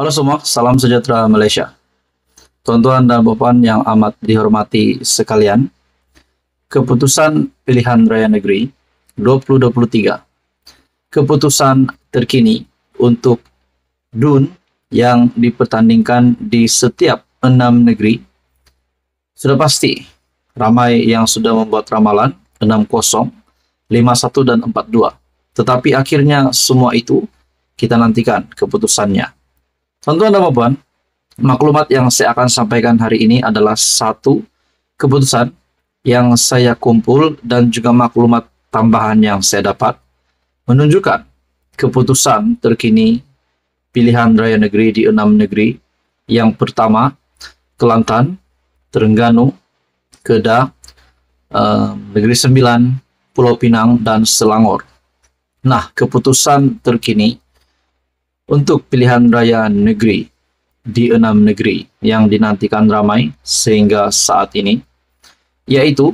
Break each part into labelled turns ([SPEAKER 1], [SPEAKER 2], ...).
[SPEAKER 1] Halo semua, salam sejahtera Malaysia. Tuan-tuan dan puan yang amat dihormati sekalian, keputusan pilihan raya negeri 2023, keputusan terkini untuk DUN yang dipertandingkan di setiap 6 negeri, sudah pasti ramai yang sudah membuat ramalan 6-0, 5-1 dan 4-2. Tetapi akhirnya semua itu kita nantikan keputusannya. Tuan-tuan dan puan, maklumat yang saya akan sampaikan hari ini adalah satu keputusan yang saya kumpul dan juga maklumat tambahan yang saya dapat menunjukkan keputusan terkini pilihan raya negeri di 6 negeri. Yang pertama, Kelantan, Terengganu, Kedah, Negeri Sembilan, Pulau Pinang, dan Selangor. Nah, keputusan terkini untuk pilihan raya negeri di 6 negeri yang dinantikan ramai sehingga saat ini, yaitu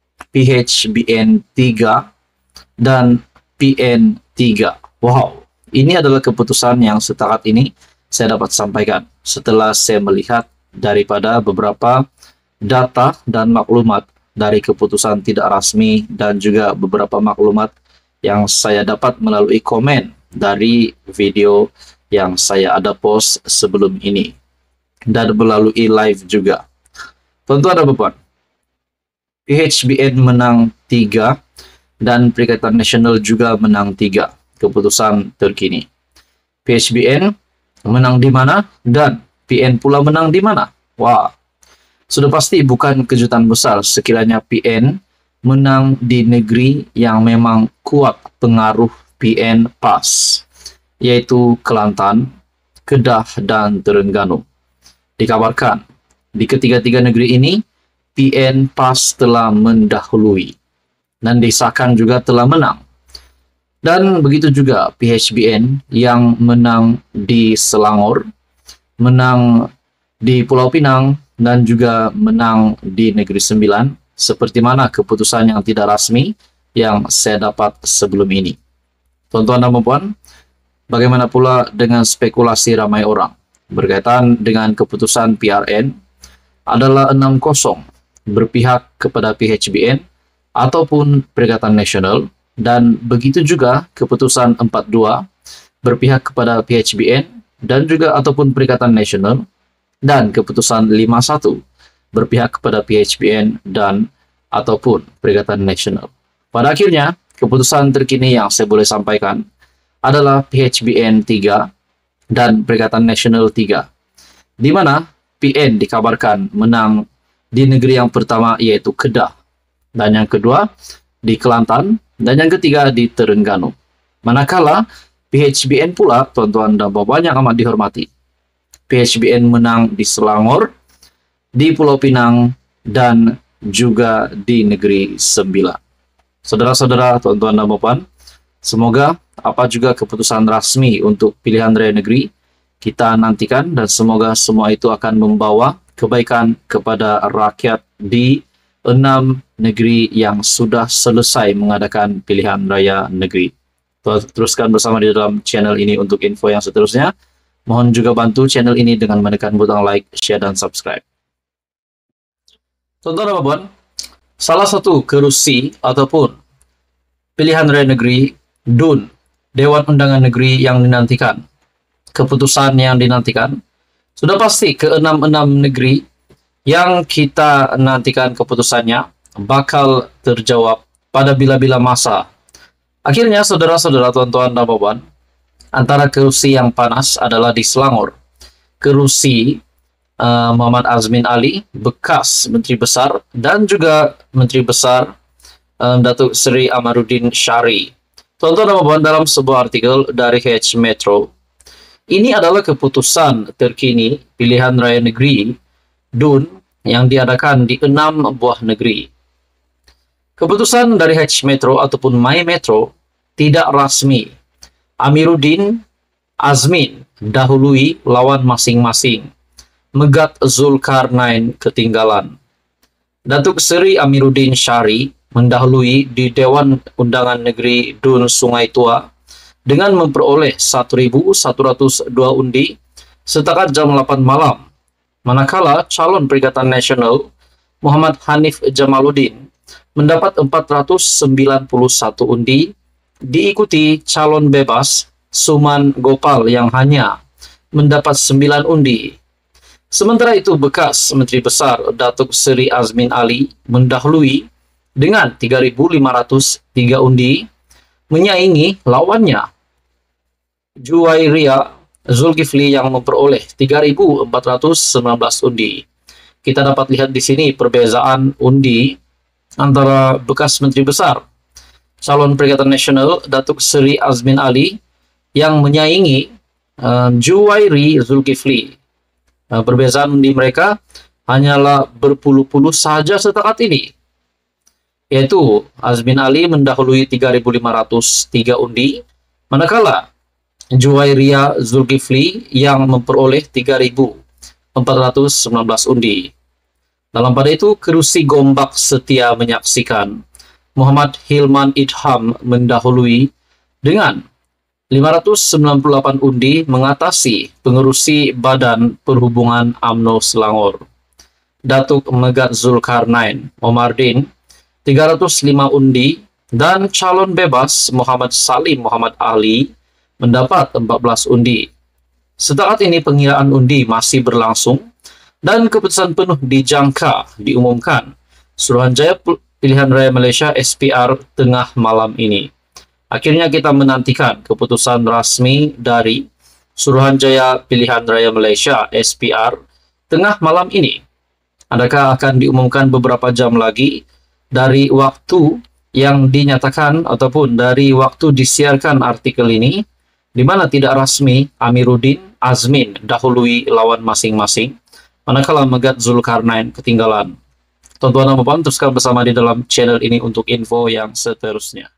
[SPEAKER 1] PHBN 3 dan PN 3. Wow, ini adalah keputusan yang setakat ini saya dapat sampaikan setelah saya melihat daripada beberapa data dan maklumat dari keputusan tidak rasmi dan juga beberapa maklumat yang saya dapat melalui komen dari video yang saya ada post sebelum ini dan melalui live juga. Tuan-tuan dan puan, PHBN menang 3 dan Perikatan Nasional juga menang 3. Keputusan terkini, PHBN menang di mana dan PN pula menang di mana? Wah, sudah pasti bukan kejutan besar sekiranya PN menang di negeri yang memang kuat pengaruh PN PAS, yaitu Kelantan, Kedah, dan Terengganu. Dikabarkan, di ketiga-tiga negeri ini, PN PAS telah mendahului dan disahkan juga telah menang. Dan begitu juga PHBN yang menang di Selangor, menang di Pulau Pinang, dan juga menang di Negeri Sembilan, seperti mana keputusan yang tidak rasmi yang saya dapat sebelum ini. Tuan-tuan dan puan, bagaimana pula dengan spekulasi ramai orang berkaitan dengan keputusan PRN adalah 6-0 berpihak kepada PHBN ataupun Perikatan Nasional, dan begitu juga keputusan 4-2 berpihak kepada PHBN dan juga ataupun Perikatan Nasional, dan keputusan 5-1 berpihak kepada PHBN dan ataupun Perikatan Nasional. Pada akhirnya, keputusan terkini yang saya boleh sampaikan adalah PHBN 3 dan Perikatan Nasional 3, di mana PN dikabarkan menang di negeri yang pertama yaitu Kedah, dan yang kedua di Kelantan, dan yang ketiga di Terengganu. Manakala PHBN pula, tuan-tuan dan puan yang amat dihormati, PHBN menang di Selangor, di Pulau Pinang, dan juga di Negeri Sembilan. Saudara-saudara, tuan-tuan dan puan, semoga apa juga keputusan rasmi untuk pilihan raya negeri kita nantikan, dan semoga semua itu akan membawa kebaikan kepada rakyat di 6 negeri yang sudah selesai mengadakan pilihan raya negeri. Teruskan bersama di dalam channel ini untuk info yang seterusnya. Mohon juga bantu channel ini dengan menekan butang like, share, dan subscribe. Tuan-tuan dan puan, salah satu kerusi ataupun pilihan raya negeri DUN, Dewan Undangan Negeri yang dinantikan, keputusan yang dinantikan, sudah pasti ke-6 negeri yang kita nantikan keputusannya bakal terjawab pada bila-bila masa. Akhirnya, saudara-saudara, tuan-tuan dan puan, antara kerusi yang panas adalah di Selangor. Kerusi Muhammad Azmin Ali, bekas Menteri Besar, dan juga Menteri Besar Datuk Seri Amaruddin Syari. Tuan-tuan dan puan, dalam sebuah artikel dari H Metro, ini adalah keputusan terkini pilihan raya negeri DUN yang diadakan di 6 buah negeri. Keputusan dari H Metro ataupun My Metro tidak rasmi. Amiruddin Azmin dahului lawan masing-masing. Megat Zulkarnain ketinggalan. Datuk Seri Amiruddin Syari mendahului di Dewan Undangan Negeri DUN Sungai Tua dengan memperoleh 1.102 undi setakat jam 8 malam. Manakala calon Perikatan Nasional Muhammad Hanif Jamaluddin mendapat 491 undi, diikuti calon bebas Suman Gopal yang hanya mendapat 9 undi. Sementara itu, bekas Menteri Besar Datuk Seri Azmin Ali mendahului dengan 3.503 undi, menyaingi lawannya Juwairia Zulkifli yang memperoleh 3.419 undi. Kita dapat lihat di sini perbezaan undi antara bekas Menteri Besar calon Perikatan Nasional Datuk Seri Azmin Ali yang menyaingi Juwairi Zulkifli. Perbezaan undi mereka hanyalah berpuluh-puluh saja setakat ini, yaitu Azmin Ali mendahului 3.503 undi, manakala Juwairia Zulkifli yang memperoleh 3.419 undi. Dalam pada itu, kerusi Gombak setia menyaksikan Muhammad Hilman Idham mendahului dengan 598 undi mengatasi pengerusi Badan Perhubungan UMNO Selangor Datuk Megat Zulkarnain Omardin 305 undi, dan calon bebas Muhammad Salim Muhammad Ali mendapat 14 undi. Setakat ini pengiraan undi masih berlangsung dan keputusan penuh dijangka diumumkan Suruhanjaya Pilihan Raya Malaysia SPR tengah malam ini. Akhirnya kita menantikan keputusan rasmi dari Suruhanjaya Pilihan Raya Malaysia SPR tengah malam ini. Adakah akan diumumkan beberapa jam lagi dari waktu yang dinyatakan ataupun dari waktu disiarkan artikel ini, di mana tidak rasmi Amiruddin Azmin dahului lawan masing-masing, manakala Megat Zulkarnain ketinggalan. Tuan-tuan dan puan, teruskan bersama di dalam channel ini untuk info yang seterusnya.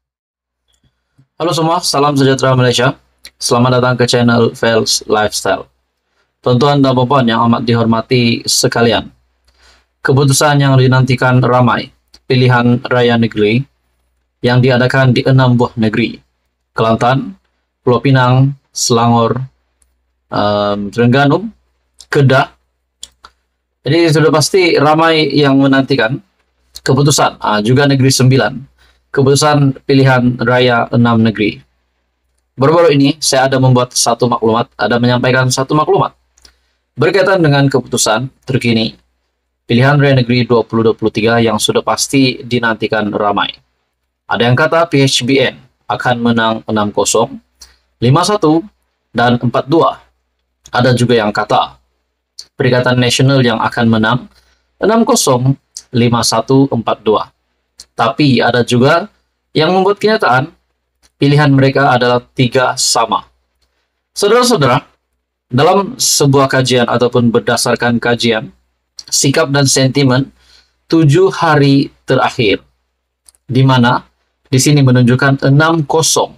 [SPEAKER 1] Halo semua, salam sejahtera Malaysia. Selamat datang ke channel Fels Lifestyle. Tuan-tuan dan puan yang amat dihormati sekalian, keputusan yang dinantikan ramai, pilihan raya negeri yang diadakan di 6 buah negeri: Kelantan, Pulau Pinang, Selangor, Terengganu, Kedah. Jadi sudah pasti ramai yang menantikan keputusan, juga negeri 9, keputusan pilihan raya 6 negeri. Baru-baru ini saya ada membuat satu maklumat, ada menyampaikan satu maklumat berkaitan dengan keputusan terkini pilihan raya negeri 2023 yang sudah pasti dinantikan ramai. Ada yang kata PHBN akan menang 6-0, 5-1, dan 4-2. Ada juga yang kata Perikatan Nasional yang akan menang 6-0, 5-1, 4-2. Tapi ada juga yang membuat kenyataan pilihan mereka adalah 3 sama. Saudara-saudara, dalam sebuah kajian ataupun berdasarkan kajian sikap dan sentimen 7 hari terakhir, di mana di sini menunjukkan 6-0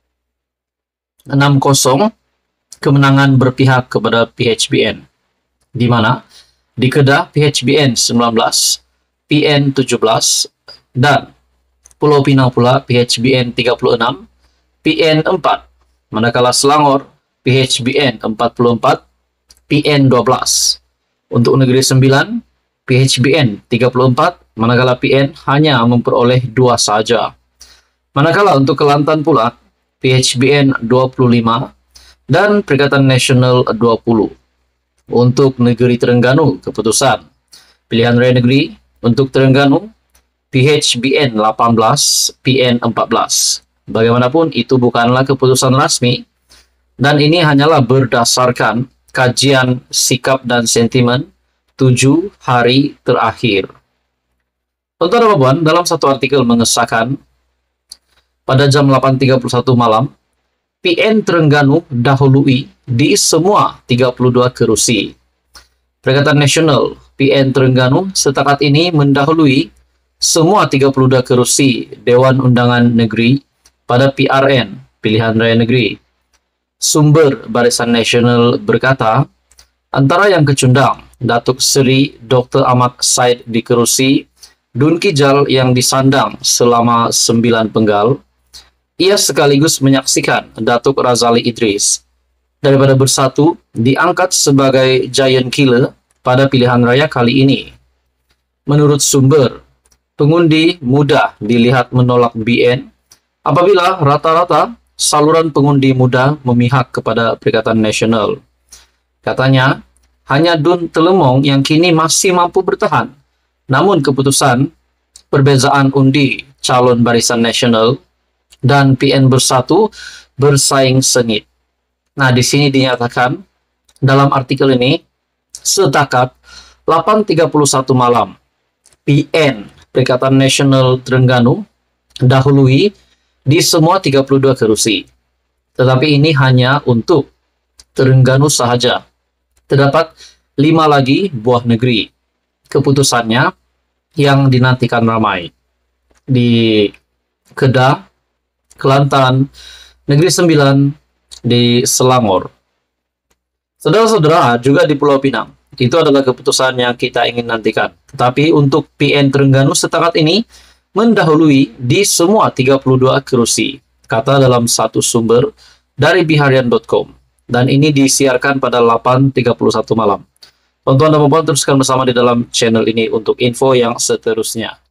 [SPEAKER 1] kemenangan berpihak kepada PHBN, di mana di Kedah PHBN 19, PN 17, dan Pulau Pinang pula PHBN 36, PN 4, manakala Selangor PHBN 44, PN 12. Untuk negeri 9, PHBN 34, manakala PN hanya memperoleh 2 saja. Manakala untuk Kelantan pula, PHBN 25 dan Perikatan Nasional 20. Untuk negeri Terengganu, keputusan pilihan raya negeri untuk Terengganu, PHBN 18, PN 14. Bagaimanapun itu bukanlah keputusan rasmi, dan ini hanyalah berdasarkan kajian sikap dan sentimen 7 hari terakhir. Tuan-tuan dan puan, dalam satu artikel mengesahkan pada jam 8.31 malam, PN Terengganu dahului di semua 32 kerusi. Perikatan Nasional PN Terengganu setakat ini mendahului semua 32 kerusi Dewan Undangan Negeri pada PRN, Pilihan Raya Negeri. Sumber Barisan Nasional berkata, antara yang kecundang, Datuk Seri Dr. Ahmad Said di kerusi Dun Kijal yang disandang selama 9 penggal. Ia sekaligus menyaksikan Datuk Razali Idris daripada Bersatu diangkat sebagai giant killer pada pilihan raya kali ini. Menurut sumber, pengundi mudah dilihat menolak BN apabila rata-rata saluran pengundi muda memihak kepada Perikatan Nasional. Katanya, hanya Dun Telemong yang kini masih mampu bertahan. Namun keputusan perbezaan undi calon Barisan Nasional dan PN Bersatu bersaing sengit. Nah, di sini dinyatakan dalam artikel ini, setakat 8.31 malam, PN Perikatan Nasional Terengganu dahului di semua 32 kursi. Tetapi ini hanya untuk Terengganu sahaja. Terdapat 5 lagi buah negeri. Keputusannya yang dinantikan ramai di Kedah, Kelantan, Negeri Sembilan, di Selangor. Saudara-saudara, juga di Pulau Pinang. Itu adalah keputusan yang kita ingin nantikan. Tetapi untuk PN Terengganu setakat ini mendahului di semua 32 kursi, kata dalam satu sumber dari biharian.com. Dan ini disiarkan pada 8.31 malam. Tuan-tuan dan puan teruskan bersama di dalam channel ini untuk info yang seterusnya.